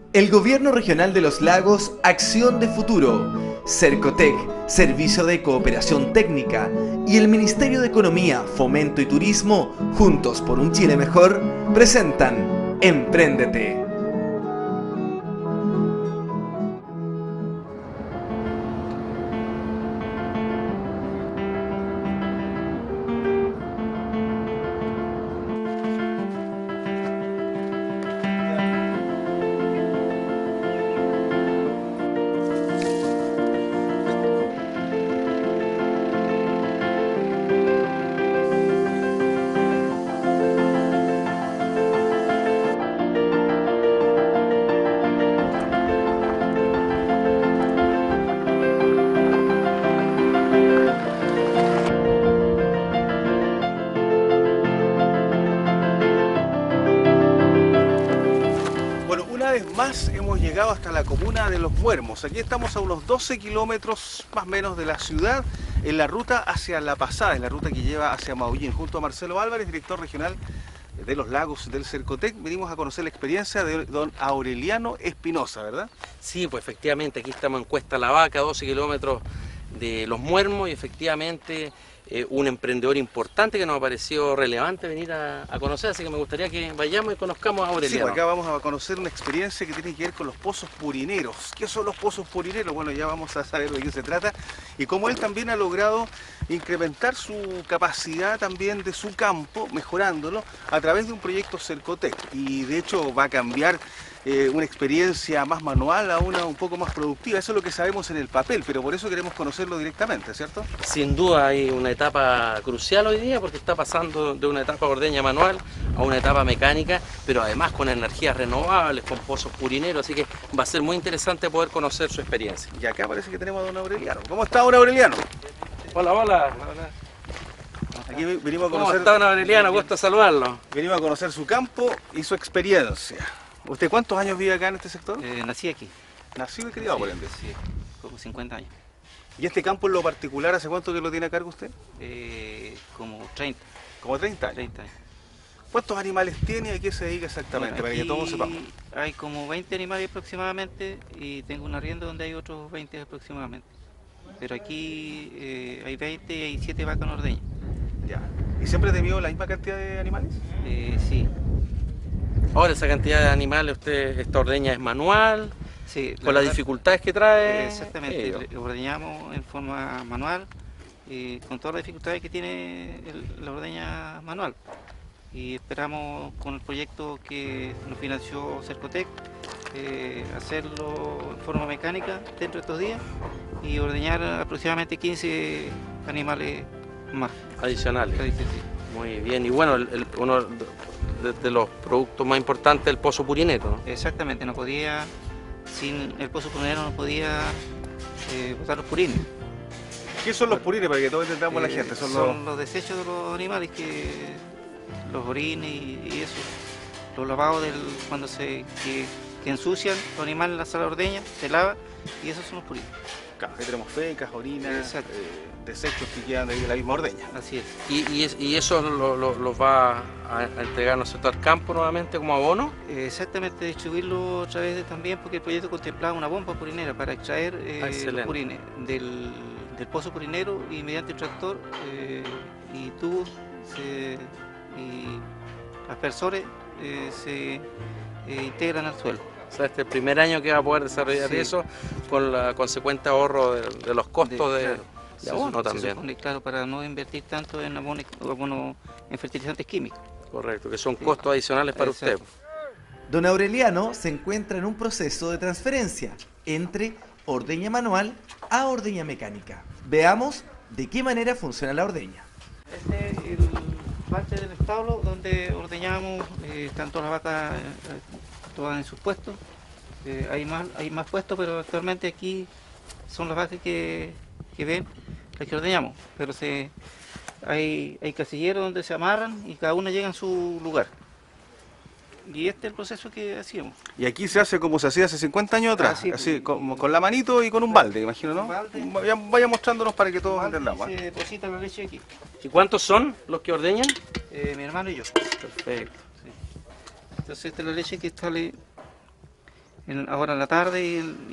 El Gobierno Regional de los Lagos, Acción de Futuro, Cercotec, Servicio de Cooperación Técnica y el Ministerio de Economía, Fomento y Turismo, juntos por un Chile mejor, presentan Empréndete. Bueno, una vez más hemos llegado hasta la comuna de Los Muermos. Aquí estamos a unos 12 kilómetros más o menos de la ciudad, en la ruta hacia La Pasada, en la ruta que lleva hacia Maullín, junto a Marcelo Álvarez, director regional de los lagos del Cercotec. Venimos a conocer la experiencia de don Aureliano Espinosa, ¿verdad? Sí, pues efectivamente, aquí estamos en Cuesta La Vaca, 12 kilómetros de Los Muermos, y efectivamente un emprendedor importante que nos ha parecido relevante venir a conocer, así que me gustaría que vayamos y conozcamos a Sí, Aureliano. pues acá vamos a conocer una experiencia que tiene que ver con los pozos purineros. ¿Qué son los pozos purineros? Bueno, ya vamos a saber de qué se trata y cómo él también ha logrado incrementar su capacidad también de su campo, mejorándolo a través de un proyecto Cercotec. Y de hecho va a cambiar una experiencia más manual a una un poco más productiva. Eso es lo que sabemos en el papel, pero por eso queremos conocerlo directamente, ¿cierto? Sin duda hay una etapa crucial hoy día porque está pasando de una etapa de ordeña manual a una etapa mecánica, pero además con energías renovables, con pozos purineros, así que va a ser muy interesante poder conocer su experiencia. Y acá parece que tenemos a don Aureliano. ¿Cómo está don Aureliano? Hola, hola. Aquí venimos a ¿Cómo conocer... está don Aureliano? Gusto saludarlo. Venimos a conocer su campo y su experiencia. ¿Usted cuántos años vive acá en este sector? Nací aquí. Nacido y criado por ende. Sí, como 50 años. ¿Y este campo en lo particular, hace cuánto que lo tiene a cargo usted? Como 30, Como 30 años. 30 años. ¿Cuántos animales tiene y a qué se dedica exactamente? Bueno, para que aquí todos sepamos. hay como 20 animales aproximadamente y tengo un arriendo donde hay otros 20 aproximadamente. Pero aquí hay 20 y hay 7 vacas ordeñas. Ya. ¿Y siempre ha tenido la misma cantidad de animales? Sí. Ahora, esa cantidad de animales, esta ordeña es manual, Sí, con las verdad, dificultades que trae. exactamente, ordeñamos en forma manual, con todas las dificultades que tiene la ordeña manual. Y esperamos con el proyecto que nos financió Cercotec, hacerlo en forma mecánica dentro de estos días y ordeñar aproximadamente 15 animales más. Adicionales. Sí, sí. Muy bien, y bueno, uno de los productos más importantes es el pozo purinero, ¿no? Exactamente, no podía, sin el pozo purinero no podía botar los purines. ¿Qué son los purines para que todos entendamos la gente? Son los desechos de los animales, los orines y eso, los lavados cuando que ensucian los animales en la sala de ordeña, se lava y esos son los purines. Claro, ahí tenemos fecas, orinas, Exacto. desechos que quedan de la misma ordeña. Así es. Y eso los va a entregar, ¿no es cierto?, al campo nuevamente como abono. Exactamente, distribuirlo a través de también, porque el proyecto contemplaba una bomba purinera para extraer los purines del pozo purinero y mediante el tractor y tubos y aspersores se integran al suelo. O sea, este es el primer año que va a poder desarrollar Sí. eso con la consecuente ahorro de los costos de abono Se también. supone, claro, para no invertir tanto en abono en fertilizantes químicos. Correcto, que son Sí. costos adicionales para Exacto. usted. Don Aureliano se encuentra en un proceso de transferencia entre ordeña manual a ordeña mecánica. Veamos de qué manera funciona la ordeña. Este es parte del establo donde ordeñamos, están todas las vacas todas en sus puestos. Hay más puestos, pero actualmente aquí son las vacas que ven, las que ordeñamos. Pero hay casilleros donde se amarran y cada una llega en su lugar. Y este es el proceso que hacíamos. Y aquí se hace como se hacía hace 50 años atrás, Así, así como con la manito y con un balde, imagino, ¿no? Un balde. Vaya mostrándonos para que todos entendamos. Se deposita la leche aquí. ¿Y cuántos son los que ordeñan? Mi hermano y yo. Perfecto. Sí. Entonces esta es la leche que sale ahora en la tarde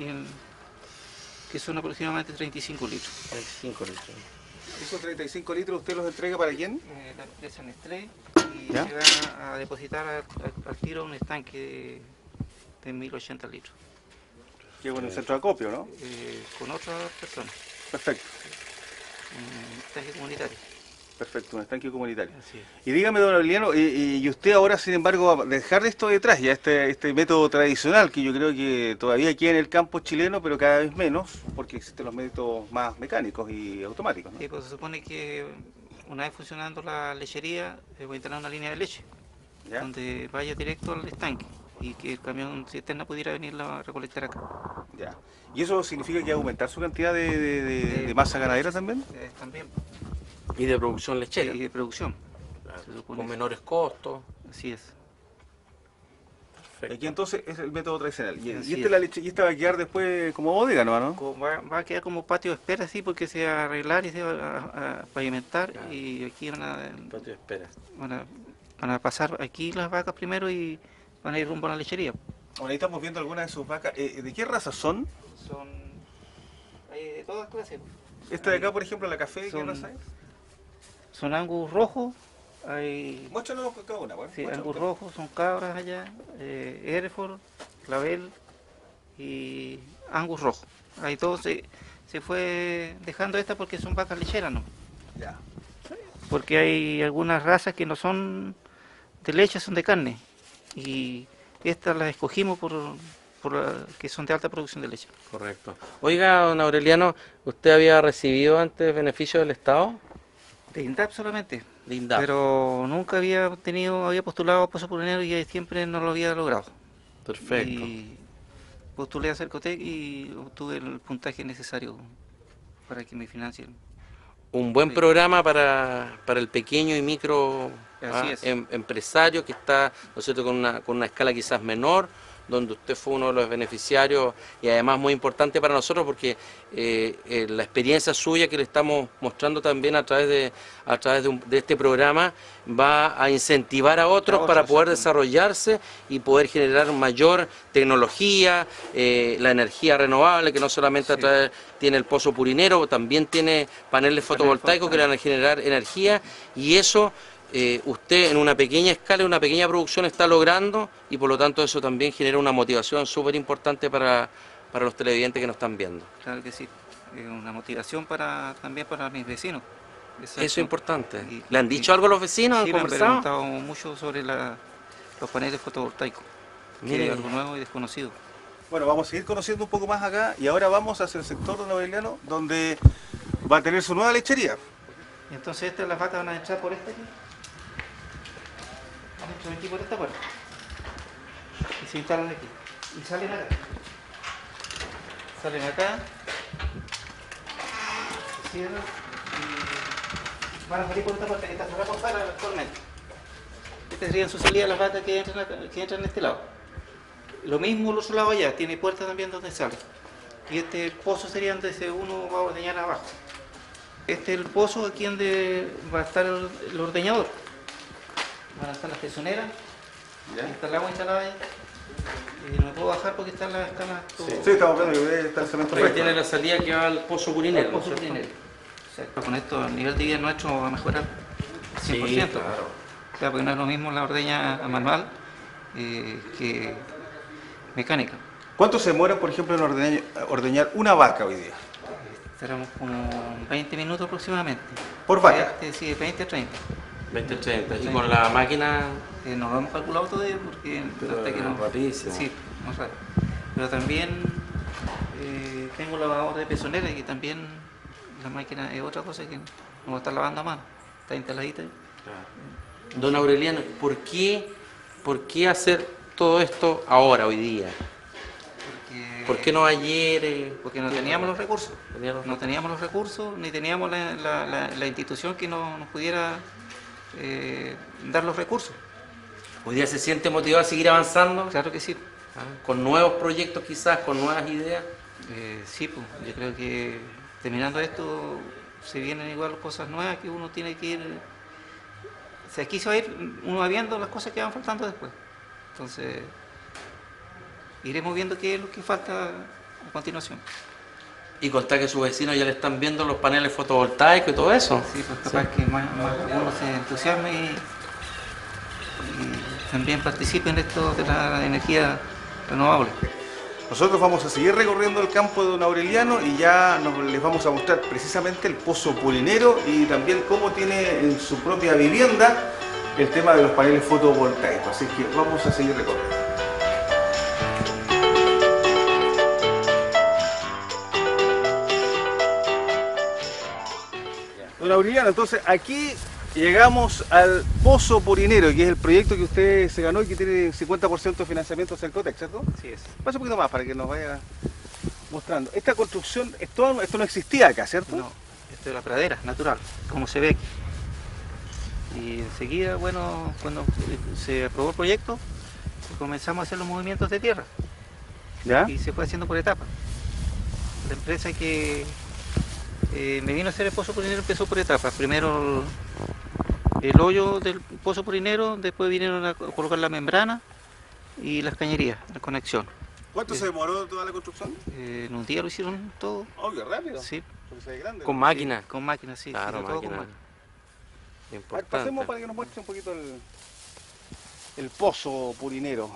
que son aproximadamente 35 litros. 35 litros. ¿Esos 35 litros usted los entrega para quién? La empresa Nestlé y ¿Ya? se va a depositar al tiro un estanque de 1080 litros. Que bueno, el centro de acopio, ¿no? Con otras personas, Perfecto, un estanque comunitario. perfecto, un estanque comunitario. Así es. Y dígame, don Aureliano, y usted ahora, sin embargo, va a dejar esto detrás, ya este método tradicional, que yo creo que todavía queda en el campo chileno, pero cada vez menos, porque existen los métodos más mecánicos y automáticos, ¿no? Sí, pues se supone que una vez funcionando la lechería, voy a instalar una línea de leche, ¿Ya? donde vaya directo al estanque y que el camión cisterna pudiera venirla a recolectar acá. Ya. ¿Y eso significa que va a aumentar su cantidad de masa ganadera también? También, Y de producción lechera. y de producción, Claro, se supone. con menores costos. Así es. Perfecto. Aquí entonces es el método tradicional. Y Así esta, es. la leche, y esta va a quedar después como bodega, ¿no? Va a quedar como patio de espera, sí, porque se va a arreglar y se va a pavimentar Claro. y aquí Patio de espera. van a pasar aquí las vacas primero y van a ir rumbo a la lechería. Ahora ahí estamos viendo algunas de sus vacas. ¿De qué raza son? Son de todas clases. Esta de acá, por ejemplo, la café, ¿qué Son- raza es? Son angus rojos, hay Muéstranos cada una, bueno. sí, muéstranos. angus rojos, son cabras allá, Hereford, clavel y angus rojo. Ahí todo se fue dejando esta porque son vacas lecheras, ¿no? Ya. Porque hay algunas razas que no son de leche, son de carne. Y estas las escogimos que son de alta producción de leche. Correcto. Oiga, don Aureliano, ¿usted había recibido antes beneficios del Estado? De INDAP solamente. De INDAP. Pero nunca había postulado a Pozo Purinero y siempre no lo había logrado. Perfecto. Y postulé a Cercotec y obtuve el puntaje necesario para que me financien. Un buen Sí. programa para el pequeño y micro Así es. empresario que está, ¿no es cierto?, con una escala quizás menor, donde usted fue uno de los beneficiarios y además muy importante para nosotros porque la experiencia suya que le estamos mostrando también a través de este programa va a incentivar a otros para poder desarrollarse y poder generar mayor tecnología, la energía renovable que no solamente Sí. tiene el pozo purinero, también tiene paneles fotovoltaicos que le van a generar energía y eso usted en una pequeña escala, en una pequeña producción está logrando y por lo tanto eso también genera una motivación súper importante para los televidentes que nos están viendo. Claro que sí. Una motivación también para mis vecinos. Exacto. Eso es importante. Y- ¿Le han dicho y- algo a los vecinos? ¿Han Sí, me han conversado? preguntado mucho sobre los paneles fotovoltaicos, que Mire. es algo nuevo y desconocido. Bueno, vamos a seguir conociendo un poco más acá y ahora vamos hacia el sector don Aureliano, donde va a tener su nueva lechería. Y entonces las vacas van a entrar por esta aquí. Van a entrar aquí por esta puerta. Y se instalan aquí. Y salen acá. Salen acá. Se cierran. Y van a salir por esta puerta que está cerrada por fuera actualmente. Estas serían sus salidas las vacas que entran en este lado. Lo mismo el otro lado allá, tiene puerta también donde sale. Y este pozo sería donde uno va a ordeñar abajo. Este es el pozo aquí donde va a estar el ordeñador. Van a estar las pezoneras, está el agua instalada ahí. No me puedo bajar porque están las Sí, estamos viendo que está el cemento Porque fresco. tiene la salida que va al pozo purinero. ¿no es cierto? Exacto. Con esto el nivel de vida nuestro va a mejorar 100%. Sí, claro. O sea, porque no es lo mismo la ordeña a manual que mecánica. ¿Cuánto se demora, por ejemplo, en ordeñar una vaca hoy día? Estaremos como 20 minutos aproximadamente. ¿Por vaca? Sí, 20 a 30. 20-30. Y con la máquina, No lo hemos calculado todavía porque pero hasta que no. rapidísimo. Sí, más rápido. Pero también tengo lavador de pezonera y también la máquina es otra cosa que no va a estar lavando a mano. Está instaladita. Don Aureliano, ¿por qué hacer todo esto ahora, hoy día? ¿Por qué no ayer? Porque no teníamos los recursos. Teníamos los No teníamos los recursos, ni teníamos la institución que nos pudiera dar los recursos. ¿Hoy día se siente motivado a seguir avanzando? Claro que sí. Con nuevos proyectos quizás, con nuevas ideas. Sí, pues, yo creo que terminando esto se vienen igual cosas nuevas que uno tiene que ir. O sea, aquí se va a ir uno va viendo las cosas que van faltando después. Entonces, iremos viendo qué es lo que falta a continuación. Y contar que sus vecinos ya le están viendo los paneles fotovoltaicos y todo eso. Sí, pues capaz que más uno se entusiasme y también participe en esto de la energía renovable. Nosotros vamos a seguir recorriendo el campo de don Aureliano y ya les vamos a mostrar precisamente el pozo purinero y también cómo tiene en su propia vivienda el tema de los paneles fotovoltaicos. Así que vamos a seguir recorriendo. Don Aureliano, entonces aquí llegamos al Pozo Purinero, que es el proyecto que usted se ganó y que tiene 50% de financiamiento de Cercotec, ¿cierto? Así es. Pasa un poquito más para que nos vaya mostrando. Esta construcción, esto no existía acá, ¿cierto? No, esto es la pradera natural, como se ve aquí. Y enseguida, bueno, cuando se aprobó el proyecto, comenzamos a hacer los movimientos de tierra. ¿Ya? Y se fue haciendo por etapas. La empresa que me vino a hacer el pozo purinero empezó por etapas. Primero el hoyo del pozo purinero, después vinieron a colocar la membrana y las cañerías, la conexión. ¿Cuánto se demoró toda la construcción? En un día lo hicieron todo. Oh, qué rápido. Sí, Porque se ve grande. Con máquina. con máquinas, sí. Claro, sí, todo con máquina. máquina. A ver, Importante. pasemos para que nos muestre un poquito el pozo purinero.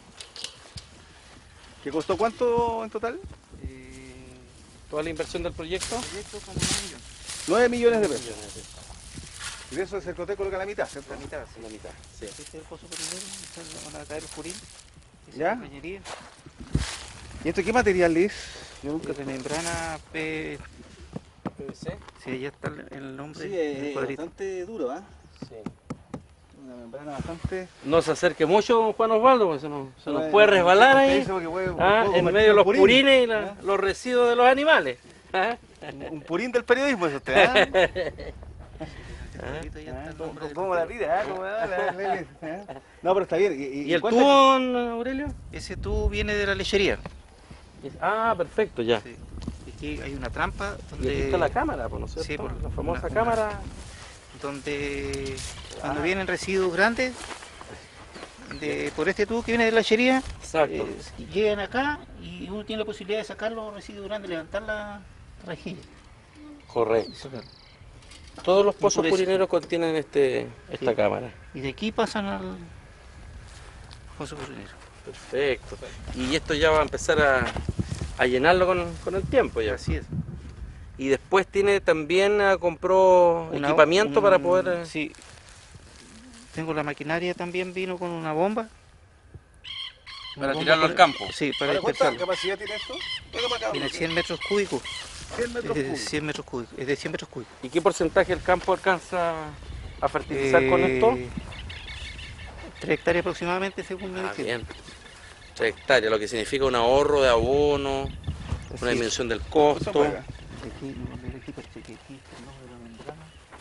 ¿Que costó cuánto en total? Toda la inversión del proyecto. Proyecto como 1 millón. 9 millones de pesos. Y de eso el Cercotec coloca la mitad, ¿cierto? La mitad, sí. La mitad, sí. Este es el pozo purinero, van a caer el purín. Esa ¿Ya? es la cañería. ¿Y esto qué material es? Yo nunca De membrana P. PVC. Sí, allá está el nombre Sí, del es cuadrito. bastante duro, ¿ah? Sí. Una membrana bastante... No se acerque mucho, don Juan Osvaldo, porque se nos Bueno, puede resbalar usted ahí. dice porque puede- Ah, puedo en convertir medio de un los purín. purines y ¿Ah? los residuos de los animales. ¿Ah? Un purín del periodismo es usted, ¿ah? El cuadrito, allá está el nombre del ¿Cómo la cuadrito. tira? ¿Cómo la No, pero está bien. ¿Y el cuánta- tubo, don Aurelio? Ese tubo viene de la lechería. Ah, perfecto, ya. Sí. Aquí hay una trampa Y donde, aquí está la cámara, pues, ¿no es cierto? Sí, por la famosa una- cámara. donde cuando vienen residuos grandes por este tubo que viene de la lechería, Exacto. llegan acá y uno tiene la posibilidad de sacar los residuos grandes, levantar la rejilla y Correcto. sacarlo. Todos los pozos por eso- purineros contienen esta Sí. cámara. Y de aquí pasan al pozo purinero. Perfecto. Y esto ya va a empezar a llenarlo con el tiempo ya. Así es. Y después tiene también, compró Una- equipamiento para un- poder... Sí. Tengo la maquinaria también, vino con una bomba. Una Para bomba tirarlo al campo. Sí, para ¿Ahora cuánta dispersarlo. capacidad tiene esto? Venga para acá. Tiene 100 metros cúbicos. 100 metros Es de cúbicos. 100 metros cúbicos. Es de 100 metros cúbicos. ¿Y qué porcentaje del campo alcanza a fertilizar con esto? 3 hectáreas aproximadamente, según me Ah, dijeron. bien. 3 hectáreas, lo que significa un ahorro de abono, una Sí. disminución del Eso costo. para acá. Aquí, aquí, parece que aquí está el nombre de la membrana.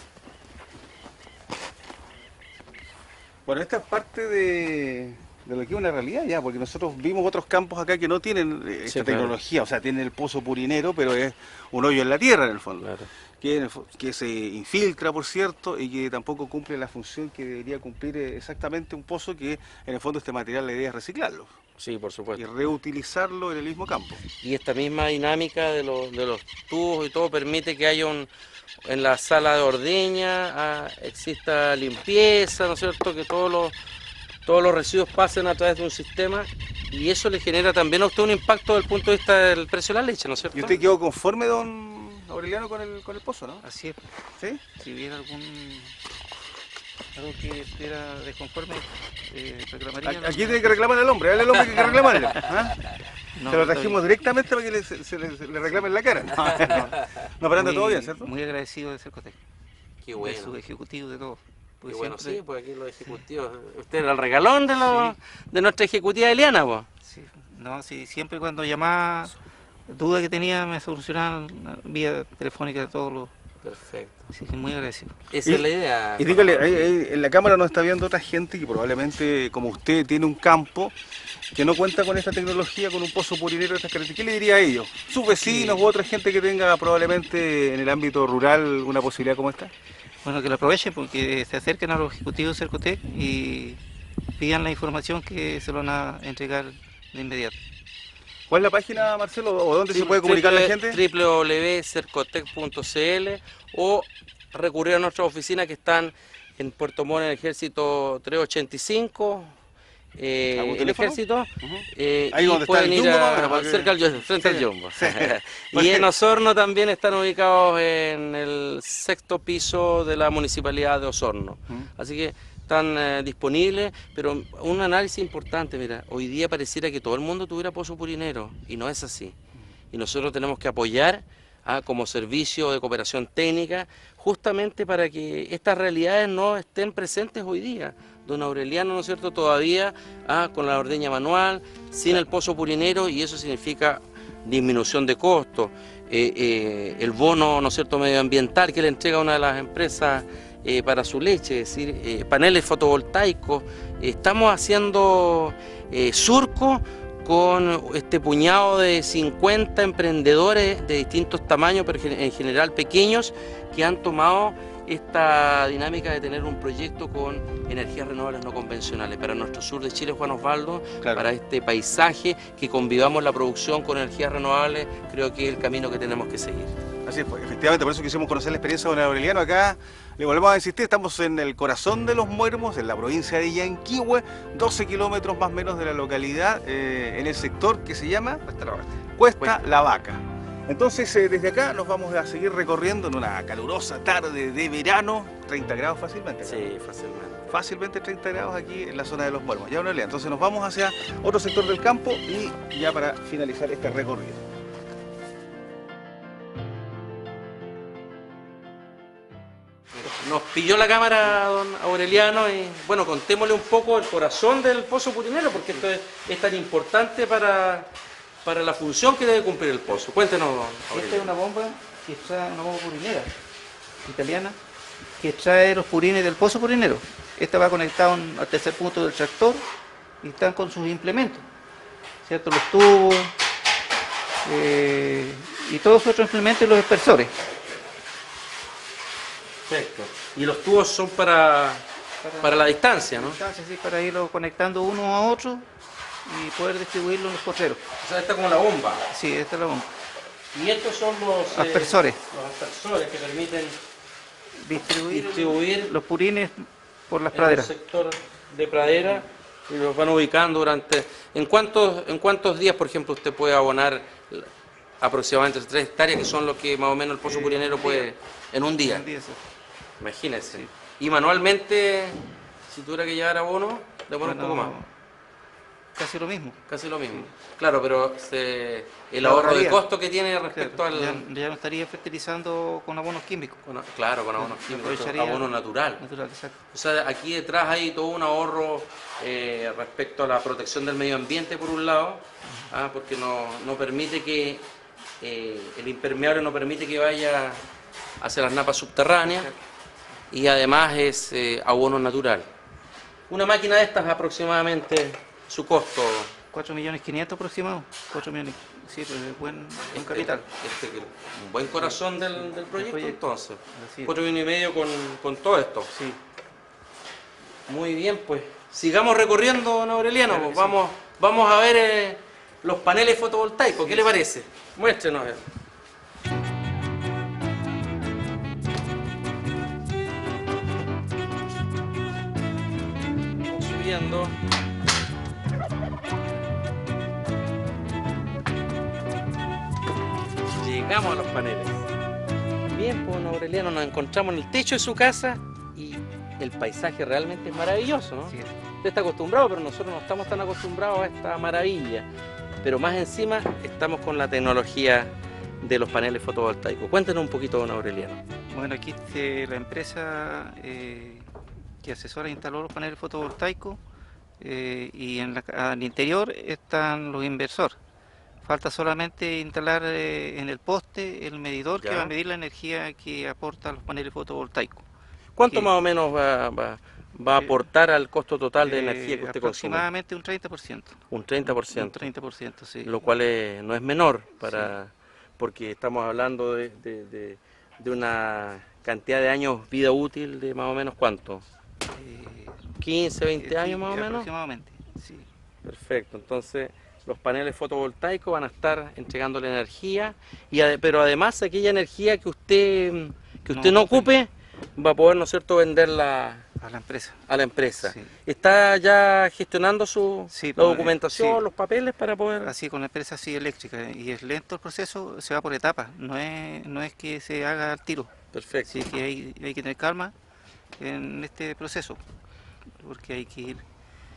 Bueno, esta es parte de lo que es una realidad ya, porque nosotros vimos otros campos acá que no tienen esta Sí, claro. tecnología, o sea, tienen el pozo purinero, pero es un hoyo en la tierra en el fondo, Claro. que se infiltra, por cierto, y que tampoco cumple la función que debería cumplir exactamente un pozo que en el fondo este material la idea es reciclarlo Sí, por y supuesto. reutilizarlo en el mismo campo. Y esta misma dinámica de los tubos y todo permite que haya en la sala de ordeña exista limpieza, ¿no es cierto? Que todos los residuos pasen a través de un sistema y eso le genera también a usted un impacto desde el punto de vista del precio de la leche, ¿no es cierto? ¿Y usted quedó conforme, don Aureliano, con el pozo, no? Así es. ¿Sí? Si hubiera algo que estuviera desconforme, reclamaría. Aquí tiene que reclamar al hombre, dale al hombre que hay que reclamarle. ¿Ah? No, Se lo estoy trajimos directamente para que le reclamen la cara. No, pero anda todo bien, ¿cierto? Muy agradecido de Cercotec, Qué de bueno. su ejecutivo, de todo. Qué Porque bueno, siempre- sí, pues aquí los ejecutivos. Usted era el regalón de nuestra ejecutiva Eliana, pues. Sí, no, sí, siempre cuando llamaba, duda que tenía, me solucionaban vía telefónica todos los. Perfecto. Así que muy agradecido. Esa Y- es la idea. Y dígale, ahí en la cámara nos está viendo otra gente que probablemente, como usted, tiene un campo que no cuenta con esta tecnología, con un pozo purinero de estas características. ¿Qué le diría a ellos? ¿Sus vecinos u otra gente que tenga probablemente en el ámbito rural una posibilidad como esta? Bueno, que lo aprovechen porque se acerquen a los ejecutivos de Cercotec y pidan la información que se lo van a entregar de inmediato. ¿Cuál es la página, Marcelo, o dónde se puede comunicar la gente? www.cercotec.cl o recurrir a nuestras oficinas que están en Puerto Montt, en el Ejército 385. El Ejército, ahí y donde está pueden el ir Jumbo, porque... cerca al frente al Jumbo. Sí. Y en Osorno también están ubicados en el 6º piso de la Municipalidad de Osorno. Así que están disponibles, pero un análisis importante, mira, hoy día pareciera que todo el mundo tuviera pozo purinero y no es así. Y nosotros tenemos que apoyar como servicio de cooperación técnica justamente para que estas realidades no estén presentes hoy día. Don Aureliano, ¿no es cierto?, todavía con la ordeña manual, sin el pozo purinero, y eso significa disminución de costos, el bono, ¿no es cierto?, medioambiental que le entrega una de las empresas para su leche, es decir, paneles fotovoltaicos. Estamos haciendo surco con este puñado de 50 emprendedores de distintos tamaños, pero en general pequeños, que han tomado esta dinámica de tener un proyecto con energías renovables no convencionales para nuestro sur de Chile, Juan Osvaldo. Claro. Para este paisaje, que convivamos la producción con energías renovables, creo que es el camino que tenemos que seguir. Así es, pues, efectivamente, por eso quisimos conocer la experiencia de don Aureliano. Acá le volvemos a insistir, estamos en el corazón de Los Muermos, en la provincia de Yanquihue, 12 kilómetros más o menos de la localidad, en el sector que se llama Cuesta La Vaca. Entonces, desde acá nos vamos a seguir recorriendo en una calurosa tarde de verano, 30 grados fácilmente. ¿No? Sí, fácilmente. Fácilmente 30 grados aquí en la zona de Los Muermos. Ya, Aureliano, entonces nos vamos hacia otro sector del campo y ya para finalizar este recorrido. Nos pilló la cámara don Aureliano y bueno, contémosle un poco el corazón del pozo purinero, porque esto es tan importante para la función que debe cumplir el pozo. Cuéntenos, don Aureliano. Esta es una bomba que extrae, una bomba purinera italiana, que extrae los purines del pozo purinero. Esta va conectada al tercer punto del tractor y están con sus implementos, ¿cierto? Los tubos y todos sus otros implementos y los dispersores. Perfecto. Y los tubos son para la distancia, ¿no? Sí, para irlo conectando uno a otro y poder distribuirlo en los potreros. O sea, esta es como la bomba. Sí, esta es la bomba. Y estos son los aspersores. Los aspersores que permiten distribuir los purines por las praderas. En el sector de pradera, y los van ubicando durante... ¿En cuántos días, por ejemplo, usted puede abonar aproximadamente 3 hectáreas, que son lo que más o menos el pozo purinero puede en un día? Un día, sí. Imagínese. Sí. Y manualmente, si tuviera que llevar abono, demora un poco más. Casi lo mismo. Casi lo mismo. Claro, pero el ahorro de costo que tiene respecto al... Ya no estaría fertilizando con abonos químicos. Claro, con abonos químicos, abono natural. Exacto. O sea, aquí detrás hay todo un ahorro respecto a la protección del medio ambiente, por un lado, porque no permite que... el impermeable no permite que vaya hacia las napas subterráneas, y además es abono natural. Una máquina de estas aproximadamente, su costo... 4.500.000 aproximado. 4.000.000, sí, pero es buen capital. Un buen corazón del proyecto, entonces. 4.500.000 con todo esto. Sí. Muy bien, pues sigamos recorriendo, don Aureliano. Claro, pues, vamos a ver los paneles fotovoltaicos. ¿Qué le parece? Muéstrenos. Vamos subiendo. Llegamos a los paneles. Bien, pues, don Aureliano, nos encontramos en el techo de su casa y el paisaje realmente es maravilloso, ¿no? Sí. Usted está acostumbrado, pero nosotros no estamos tan acostumbrados a esta maravilla. Pero más encima estamos con la tecnología de los paneles fotovoltaicos. Cuéntenos un poquito, don Aureliano. Bueno, aquí la empresa que asesora instaló los paneles fotovoltaicos y al interior están los inversores. Falta solamente instalar en el poste el medidor que va a medir la energía que aporta los paneles fotovoltaicos. ¿Cuánto más o menos va a aportar al costo total de energía que usted consume? Aproximadamente un 30%. Un 30%. Un 30%, sí. Lo cual no es menor, porque estamos hablando de una cantidad de años vida útil de más o menos ¿cuánto? 15, 20 años más o menos. Aproximadamente, sí. Perfecto, entonces los paneles fotovoltaicos van a estar entregando la energía, pero además aquella energía que usted no ocupe va a poder, ¿no es cierto?, venderla a la empresa. a la empresa. Sí. ¿Está ya gestionando Sí, la documentación, sí. los papeles para poder...? Así con la empresa así eléctrica, y es lento el proceso, se va por etapas, no es que se haga al tiro. Perfecto. Así que hay que tener calma en este proceso, porque hay que ir...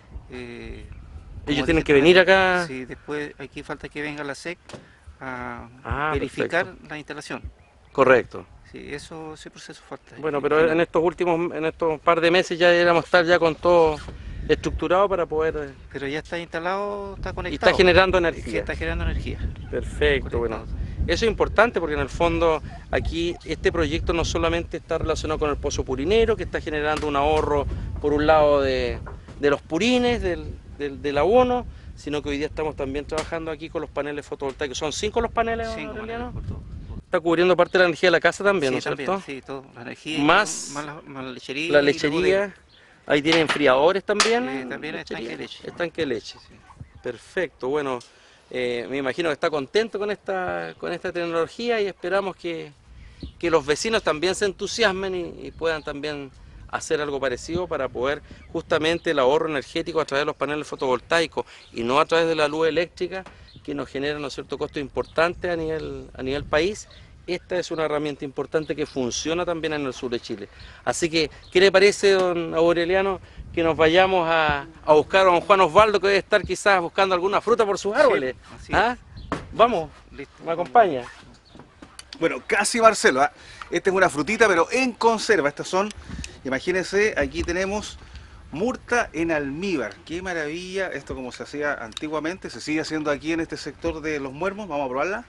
Ellos tienen que venir acá. Sí, después aquí falta que venga la SEC a verificar verificar la instalación. Correcto. Sí, ese proceso falta. Bueno, pero en estos par de meses ya deberíamos estar ya con todo estructurado para poder... Pero ya está instalado, está Y conectado. está generando Sí, energía. está generando energía. Perfecto, bueno. Conectado. Eso es importante porque en el fondo aquí este proyecto no solamente está relacionado con el pozo purinero, que está generando un ahorro por un lado de los purines, del abono, sino que hoy día estamos también trabajando aquí con los paneles fotovoltaicos. ¿Son 5 los paneles, 5 Aureliano? por todo. Está cubriendo parte de la energía de la casa también, Sí, ¿no es cierto? sí, todo. La energía, Más más la lechería. La y lechería, ahí tiene enfriadores también. también lechería. estanque de leche. Estanque de leche. Sí. Perfecto, bueno, me imagino que está contento con esta tecnología y esperamos que los vecinos también se entusiasmen y puedan también hacer algo parecido para poder justamente el ahorro energético a través de los paneles fotovoltaicos y no a través de la luz eléctrica que nos genera, ¿no es cierto?, costos importantes a nivel país. Esta es una herramienta importante que funciona también en el sur de Chile. Así que, ¿qué le parece, don Aureliano, que nos vayamos a buscar a don Juan Osvaldo, que debe estar quizás buscando alguna fruta por sus árboles? así ¿Ah? Vamos, Listo. me acompaña. Bueno, casi Marcelo, ¿ah? Esta es una frutita, pero en conserva. Estas son, imagínense, aquí tenemos murta en almíbar. Qué maravilla, esto como se hacía antiguamente, se sigue haciendo aquí en este sector de Los Muermos. Vamos a probarla.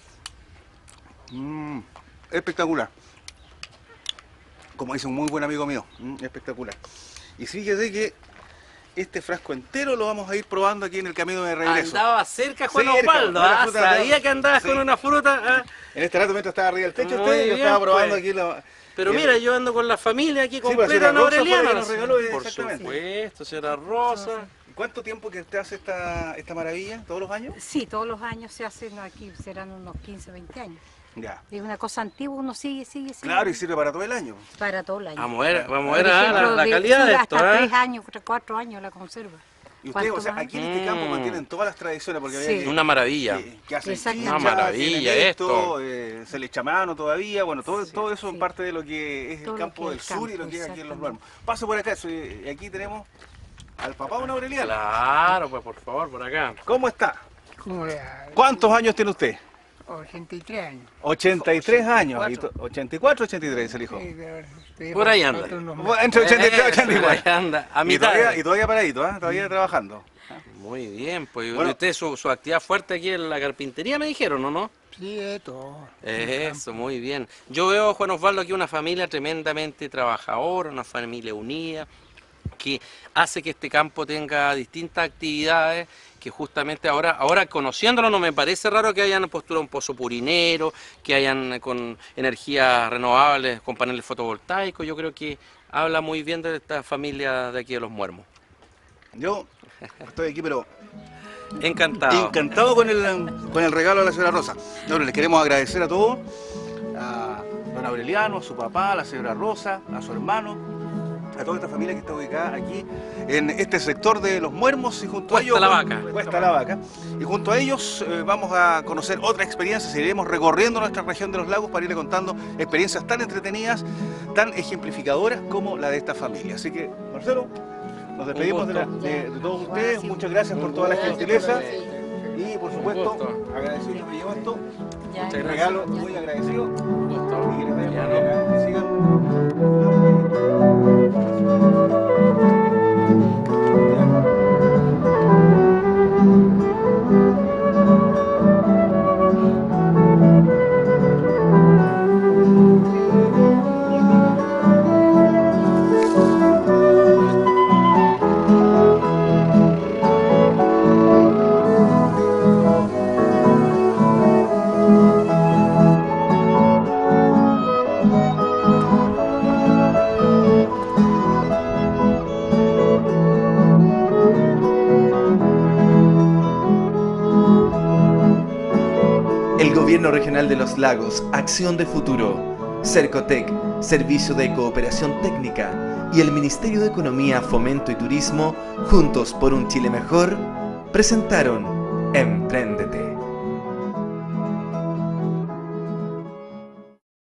Espectacular. Como dice un muy buen amigo mío, espectacular. Y fíjese que este frasco entero lo vamos a ir probando aquí en el camino de regreso. Andaba cerca Juan Cerca, Osvaldo, con la fruta sabía de- que andabas sí. con una fruta. En este rato mientras estaba arriba del techo Muy usted, yo bien, estaba probando pues. aquí la... Pero mira, yo ando con la familia aquí pues, completa señora en Rosa fue la Aureliano. que nos regaló, Por exactamente. supuesto, señora Rosa. ¿Cuánto tiempo que usted hace esta maravilla? ¿Todos los años? Sí, todos los años se hacen aquí, serán unos 15, 20 años. Ya. Es una cosa antigua, uno sigue. Claro, y sirve para todo el año. Para todo el año. Vamos a ver Por la ejemplo, calidad de esto. hasta 3 años, 4 años la conserva. Y ustedes, o ¿Cuánto sea, más? aquí en este campo mantienen todas las tradiciones, porque había Sí. que... Una maravilla. que hacen Exactamente. chicha, Una maravilla tienen esto. se le echa a mano todavía, bueno, todo eso es sí. parte de lo que es el Todo lo campo que del es sur y lo campo, que es aquí en Los exactamente. Muermos. Paso por acá, aquí tenemos al papá de una Aureliano. Claro, pues por favor, por acá. ¿Cómo está? ¿Cómo le da? ¿Cuántos años tiene usted? 83 años. 83 años. 84, 83 el hijo. Sí, pero estoy Por ahí anda. falta unos Bueno, entre 83 y Ahí 84. anda, a Y mitad. todavía paradito, todavía trabajando. Muy bien, pues Bueno. usted su actividad fuerte aquí en la carpintería me dijeron, ¿no? Sí, de todo. Eso, muy bien. Yo veo, Juan Osvaldo, aquí una familia tremendamente trabajadora, una familia unida, que hace que este campo tenga distintas actividades, que justamente ahora conociéndolo no me parece raro que hayan postulado un pozo purinero, que hayan con energías renovables, con paneles fotovoltaicos. Yo creo que habla muy bien de esta familia de aquí de Los Muermos. Yo estoy aquí, pero Encantado. encantado con el regalo de la señora Rosa. Bueno, les queremos agradecer a todos, a don Aureliano, a su papá, a la señora Rosa, a su hermano, a toda esta familia que está ubicada aquí en este sector de Los Muermos y junto a Cuesta ellos... la Vaca. Cuesta la Vaca. Y junto a ellos vamos a conocer otra experiencia, seguiremos recorriendo nuestra región de los lagos para irle contando experiencias tan entretenidas, tan ejemplificadoras como la de esta familia. Así que, Marcelo, nos despedimos de, gusto. de todos ustedes, muchas gracias por toda la gentileza y por supuesto gusto. agradecido que me llevó esto, Ya, un gracias. regalo muy agradecido Gusto. y que les vaya muy Ya, bien, ¿no? que sigan. El Gobierno Regional de los Lagos, Acción de Futuro, Cercotec, Servicio de Cooperación Técnica y el Ministerio de Economía, Fomento y Turismo, juntos por un Chile mejor, presentaron Empréndete.